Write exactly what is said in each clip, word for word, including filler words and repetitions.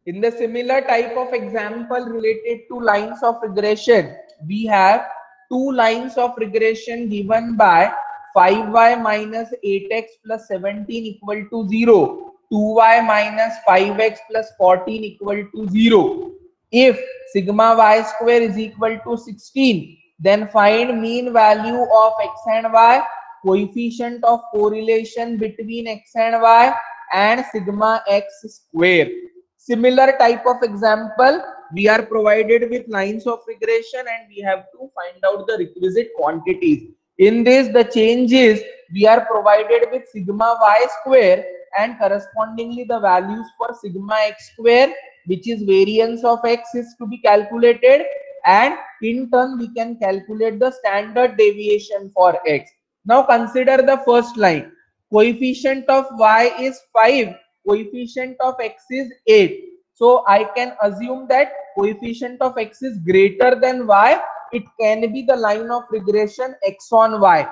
In the similar type of example related to lines of regression, we have two lines of regression given by five y minus eight x plus seventeen equal to zero, two y minus five x plus fourteen equal to zero. If sigma y square is equal to sixteen, then find mean value of x and y, coefficient of correlation between x and y, and sigma x square. Similar type of example, we are provided with lines of regression and we have to find out the requisite quantities. In this, the change is we are provided with sigma y square and correspondingly the values for sigma x square, which is variance of x, is to be calculated, and in turn we can calculate the standard deviation for x. Now consider the first line. Coefficient of y is five, coefficient of x is eight. So I can assume that coefficient of x is greater than y. It can be the line of regression x on y.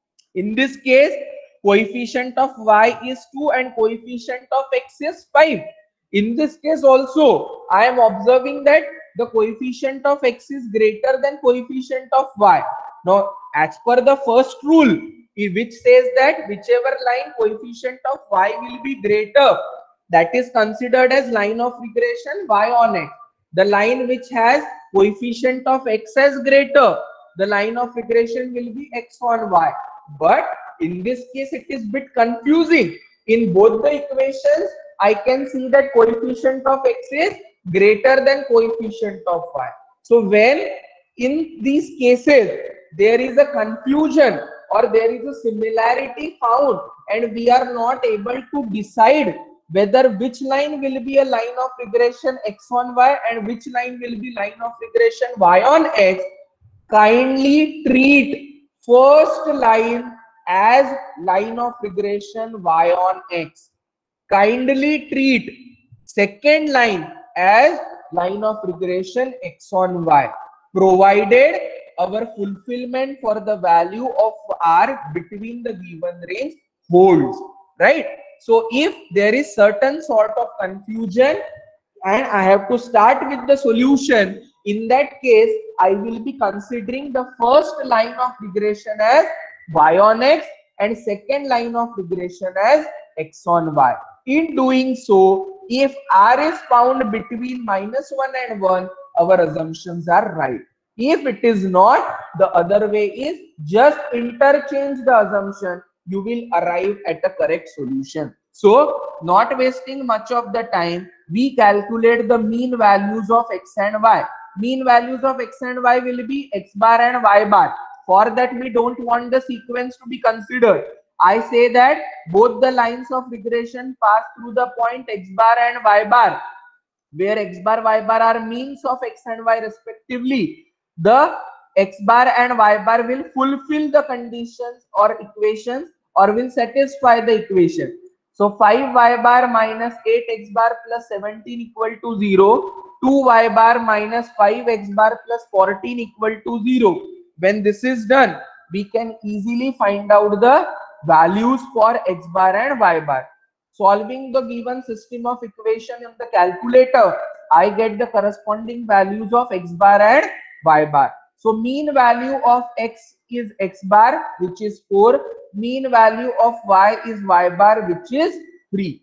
In this case, coefficient of y is two and coefficient of x is five. In this case also, I am observing that the coefficient of x is greater than coefficient of y. Now, as per the first rule, which says that whichever line coefficient of y will be greater, that is considered as line of regression y on x. The line which has coefficient of x as greater, the line of regression will be x on y. But in this case, it is bit confusing. In both the equations, I can see that coefficient of x is greater than coefficient of y. So when in these cases there is a confusion or there is a similarity found and we are not able to decide whether which line will be a line of regression x on y and which line will be line of regression y on x, kindly treat first line as line of regression y on x. Kindly treat second line as line of regression x on y, provided our fulfillment for the value of r between the given range holds, right? So if there is certain sort of confusion and I have to start with the solution, in that case I will be considering the first line of regression as y on x and second line of regression as x on y. In doing so, if r is found between minus one and one, our assumptions are right. If it is not, the other way is just interchange the assumption, you will arrive at a correct solution. So, not wasting much of the time, we calculate the mean values of x and y. Mean values of x and y will be x bar and y bar. For that, we don't want the sequence to be considered. I say that both the lines of regression pass through the point x bar and y bar, where x bar y bar are means of x and y respectively. The x bar and y bar will fulfill the conditions or equations or will satisfy the equation. So five y bar minus eight x bar plus seventeen equal to zero, two y bar minus five x bar plus fourteen equal to zero. When this is done, we can easily find out the values for x bar and y bar. Solving the given system of equation in the calculator, I get the corresponding values of x bar and y bar. So mean value of x is x bar, which is four. Mean value of y is y bar, which is three.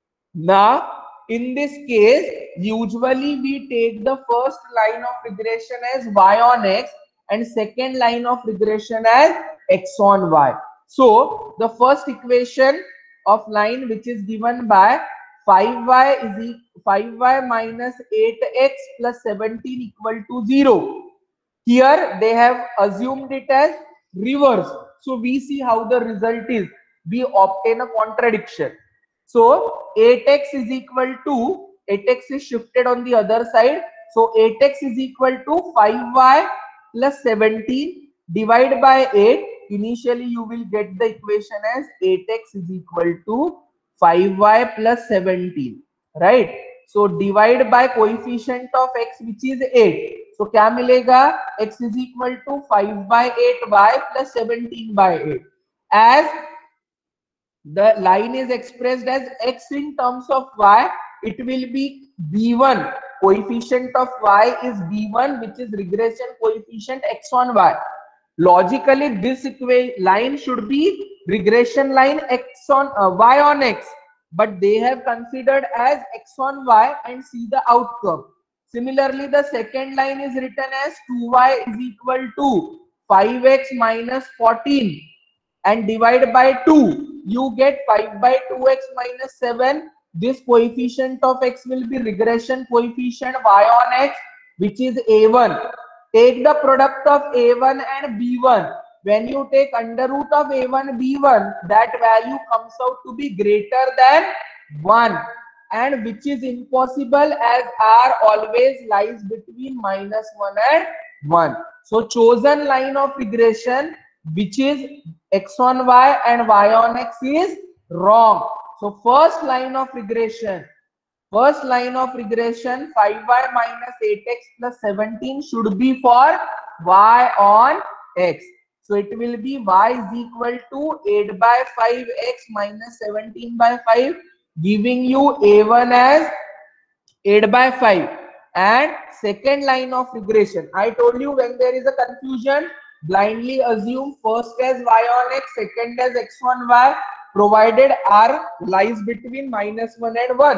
Now, in this case, usually we take the first line of regression as y on x and second line of regression as x on y. So, the first equation of line which is given by five y is five y minus eight x plus seventeen equal to zero. Here they have assumed it as reverse. So we see how the result is. We obtain a contradiction. So eight x is equal to, eight x is shifted on the other side. So eight x is equal to five y plus seventeen. Divide by eight. Initially you will get the equation as eight x is equal to five y plus seventeen. Right? So divide by coefficient of x, which is eight. So क्या मिलेगा? X is equal to five by eight y plus seventeen by eight. As the line is expressed as x in terms of y, it will be b one. Coefficient of y is b one, which is regression coefficient x on y. Logically, this line should be regression line x on uh, y on x, but they have considered as x on y and see the outcome. Similarly, the second line is written as two y is equal to five x minus fourteen and divide by two. You get five by two x minus seven. This coefficient of x will be regression coefficient y on x, which is a one. Take the product of a one and b one. When you take under root of a one b one, that value comes out to be greater than one, and which is impossible as r always lies between minus one and one. So chosen line of regression, which is x on y and y on x, is wrong. So first line of regression, first line of regression five y minus eight x plus seventeen should be for y on x. So it will be y is equal to eight by five x minus seventeen by five, giving you a one as eight by five. And second line of regression, I told you when there is a confusion, blindly assume first as y on x, second as x on y, provided r lies between minus one and one.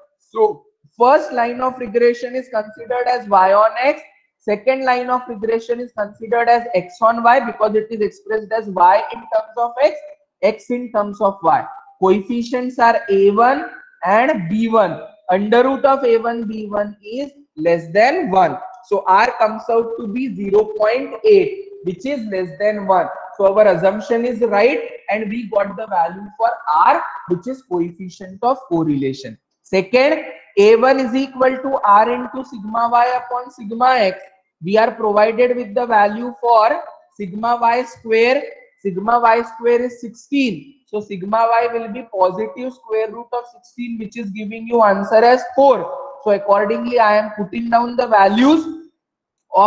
So first line of regression is considered as y on x, second line of regression is considered as x on y because it is expressed as y in terms of x, x in terms of y. Coefficients are a one and b one. Under root of a one b one is less than one. So r comes out to be zero point eight, which is less than one. So our assumption is right and we got the value for r, which is coefficient of correlation. Second, a one is equal to r into sigma y upon sigma x. We are provided with the value for sigma y square. Sigma y square is sixteen. So sigma y will be positive square root of sixteen, which is giving you answer as four. So accordingly, I am putting down the values of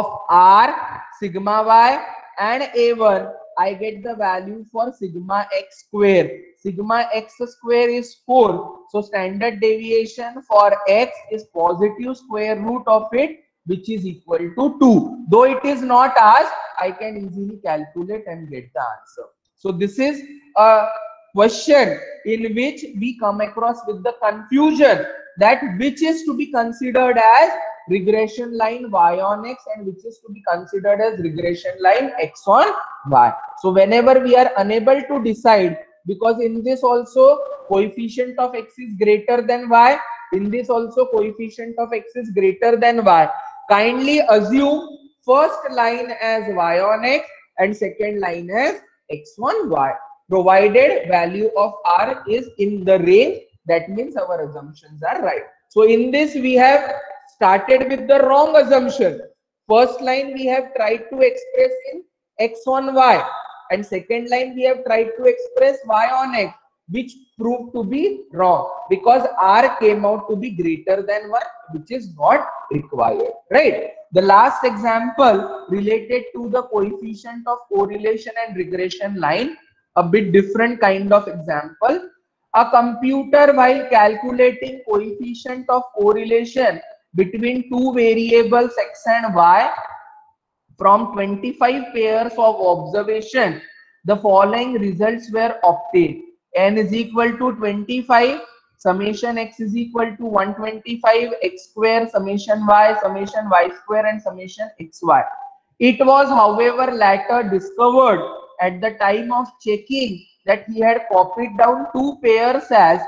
r, sigma y and a one. I get the value for sigma x square. Sigma x square is four. So standard deviation for x is positive square root of it, which is equal to two. Though it is not asked, I can easily calculate and get the answer. So this is a question in which we come across with the confusion that which is to be considered as regression line y on x and which is to be considered as regression line x on y. So whenever we are unable to decide, because in this also coefficient of x is greater than y, in this also coefficient of x is greater than y, kindly assume first line as y on x and second line as x on y, provided value of r is in the range. That means our assumptions are right. So in this we have started with the wrong assumption. First line we have tried to express in x on y, and second line we have tried to express y on x, which proved to be wrong because r came out to be greater than one, which is not required, right? The last example related to the coefficient of correlation and regression line, a bit different kind of example. A computer, while calculating coefficient of correlation between two variables x and y from twenty-five pairs of observation, the following results were obtained. N is equal to twenty-five, summation x is equal to one hundred twenty-five, x square, summation y, summation y square, and summation xy. It was, however, later discovered at the time of checking that he had copied down two pairs as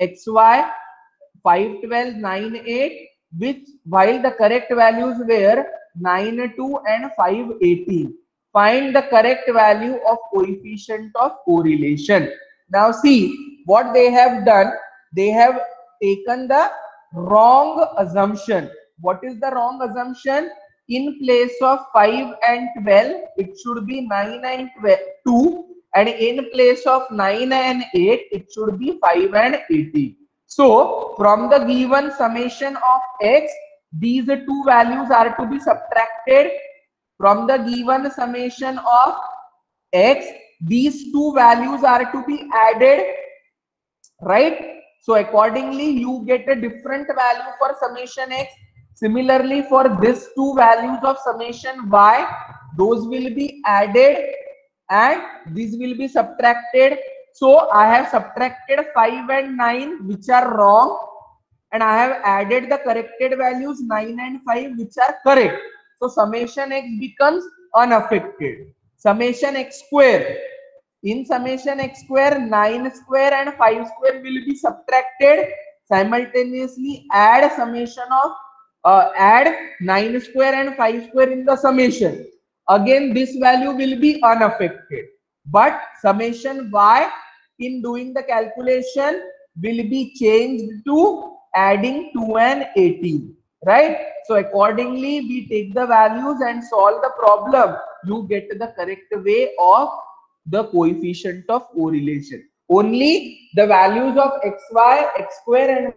xy five twelve, nine eight, which while the correct values were nine two and five eighteen. Find the correct value of coefficient of correlation. Now see what they have done. They have taken the wrong assumption. What is the wrong assumption? In place of five and twelve, it should be nine and two, and in place of nine and eight, it should be five and eighteen. So from the given summation of x, these two values are to be subtracted. From the given summation of x, these two values are to be added, right? So accordingly, you get a different value for summation x. Similarly, for this two values of summation y, those will be added and these will be subtracted. So I have subtracted five and nine, which are wrong, and I have added the corrected values nine and five, which are correct. So summation x becomes unaffected. Summation x square. In summation x square, nine square and five square will be subtracted. Simultaneously add summation of uh, add nine square and five square in the summation. Again, this value will be unaffected. But summation y in doing the calculation will be changed to adding two and eighteen. Right? So accordingly, we take the values and solve the problem. You get the correct way of the coefficient of correlation. Only the values of xy, x square and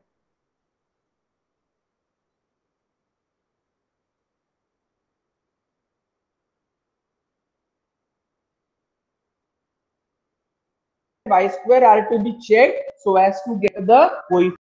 y square are to be checked so as to get the coefficient.